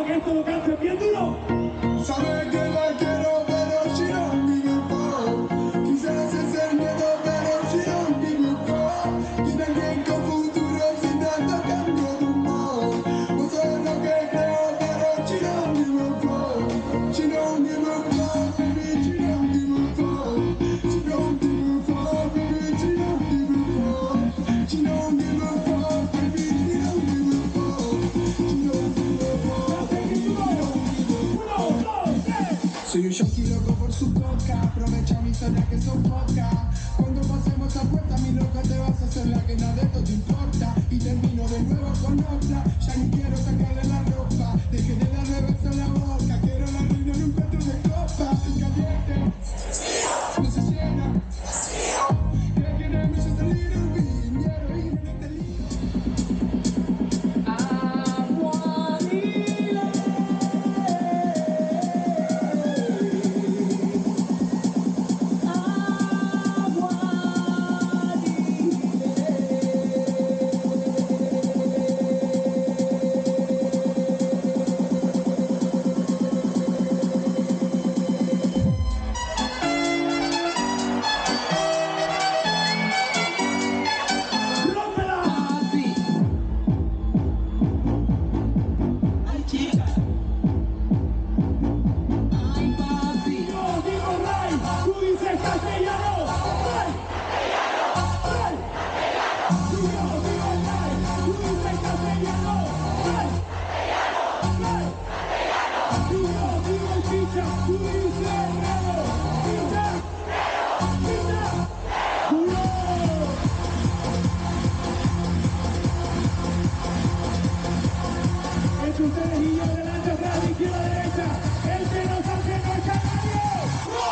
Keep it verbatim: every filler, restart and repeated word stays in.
que esto lo cante bien duro. Sabe que la quiero, pero she don't give a fuck. Quizás es el miedo, pero she don't give a fuck. Tiene alguien con futuro sin tanto cambio de humor. No sé lo que creo, pero she don't give a fuck. She don't give a fuck, baby, she don't give a fuck. She don't give a fuck, baby, she don't give a fuck. She don't give a fuck, baby, she don't give a fuck. She don't give a fuck, baby, she don't give a fuck. Soy un junkie loco por su coca, aprovecha mi zona que son poca. Cuando pasemos a puerta, mi loca, te vas a hacer la que nada de esto te importa. Y termino de nuevo con otra, ya ni quiero sacarle la ropa. Dejé de darle beso en la boca, quiero la reina en un plato de copa. Caliente, no se llena. Creo que no me just a little bit, mi heroína en este lío. Ustedes y yo delante, atrás, izquierda, derecha. El que nos hace no es canario.